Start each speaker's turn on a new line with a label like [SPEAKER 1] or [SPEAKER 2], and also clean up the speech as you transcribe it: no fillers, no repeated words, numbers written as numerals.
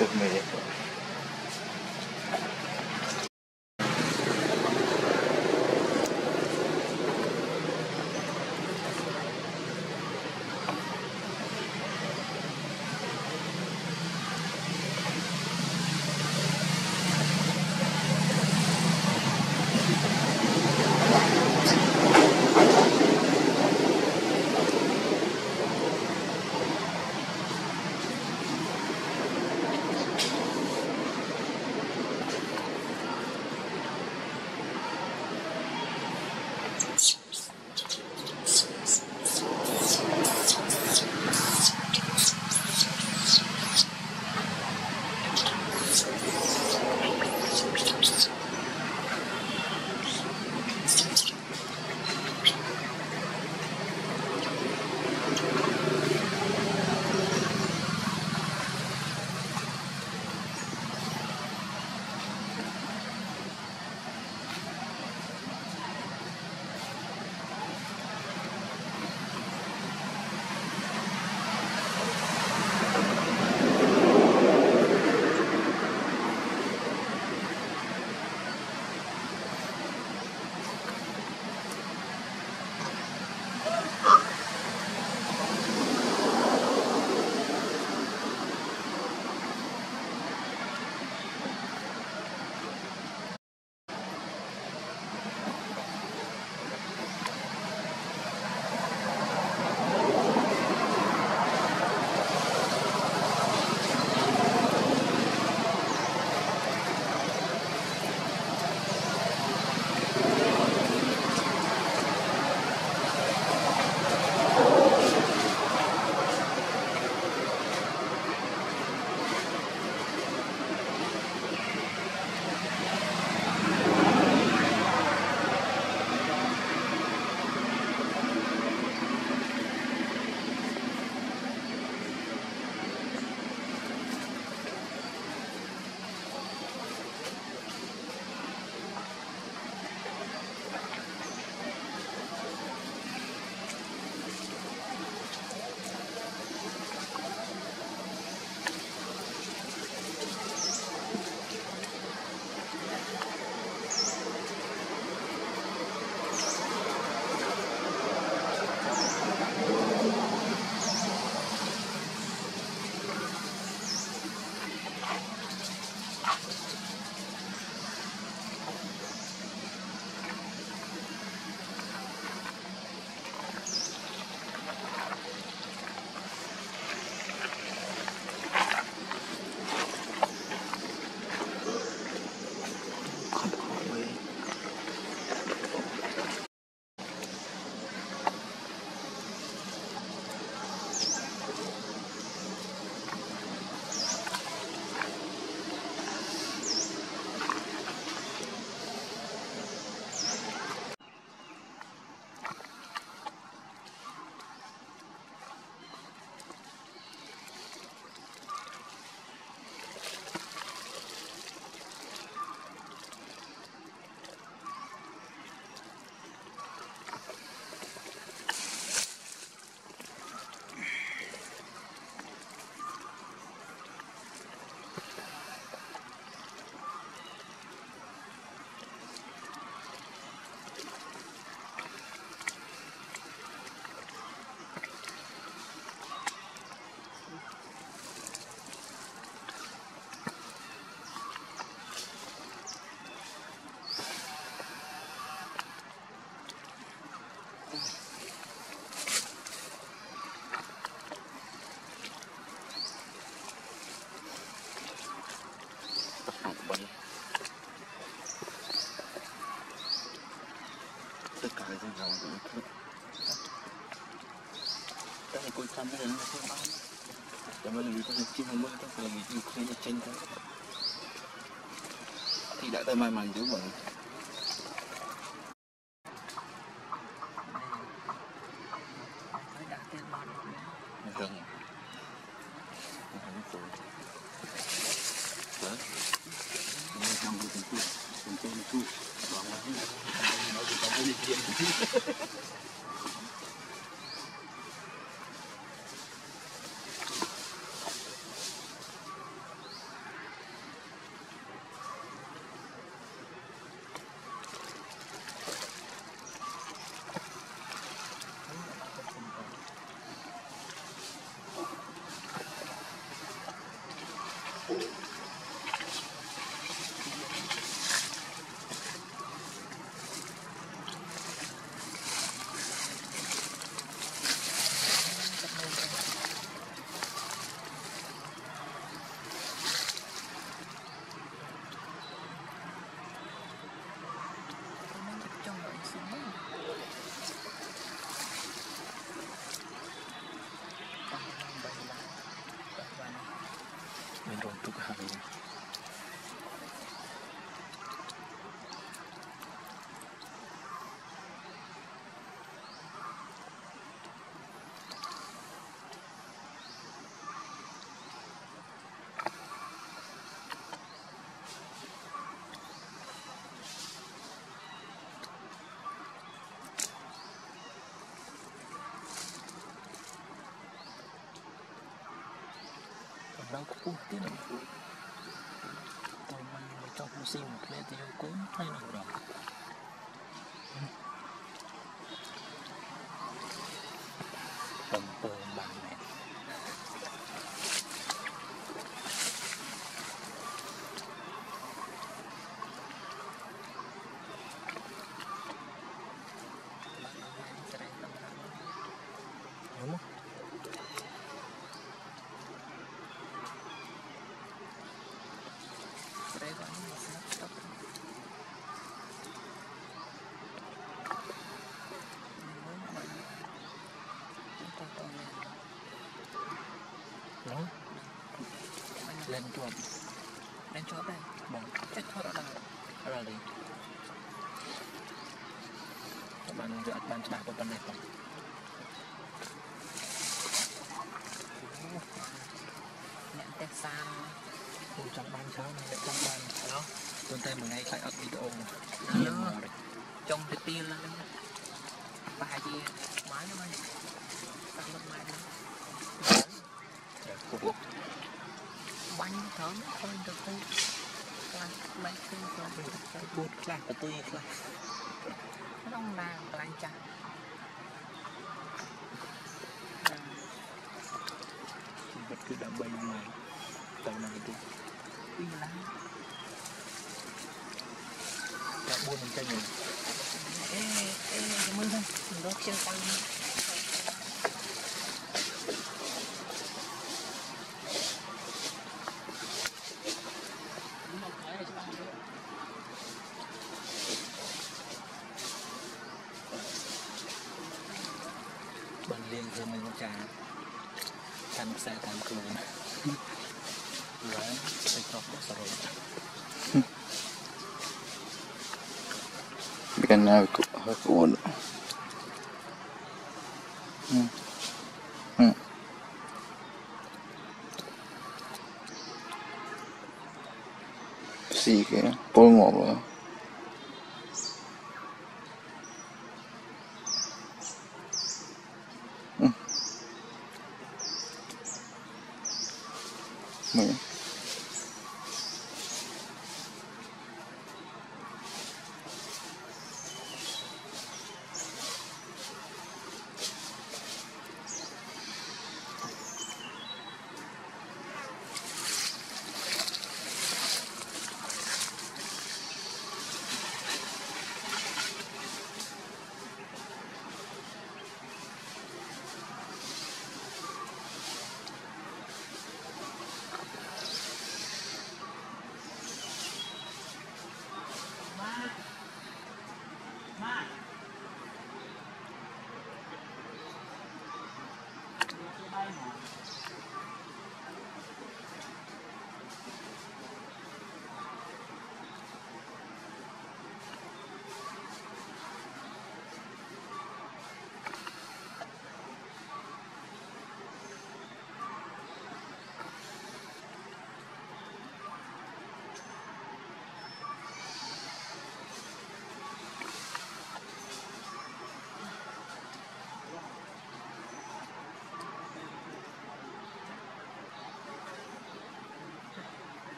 [SPEAKER 1] Từ mì. Tất cả cái rừng rồng cũng thích. Cái này coi thăm cái này nó không bán. Để mà làm có thể chim không mới có là gì không có tranh thôi. Thì đã tới mai màng dữ vậy. Rừng. Lớn. Nó trong cái con cua, còn nó chỉ có cái gì kia. tao có bút tiếng này tao mang cho cô xin một lẽ thì cô hay nào rồi tầm tờ bằng này đúng không? Đây gọi là snap top. Lên chuột đây bằng chết thoát ở đâu là gì các bạn dựa bạn bạc của phần này không nhận test san trong ban sao này trong ban đó tuần tay một ngày phải up video trong cái tiên lên đấy bài gì máy nó ơi tắt mất máy đi bánh thơm thôi được không bánh thơm thôi bột là của tôi là nó đông là lạnh chả vật cứ đã bay ngoài tàu này đi đi lắm đã buôn mình cho nhiều cảm ơn không mình đốt chân tăng bằng liên thêm mình trà thành xe thành cường rồi sẽ chọc nó rồi
[SPEAKER 2] bikin hơi cuốn xì cái bôi ngọt rồi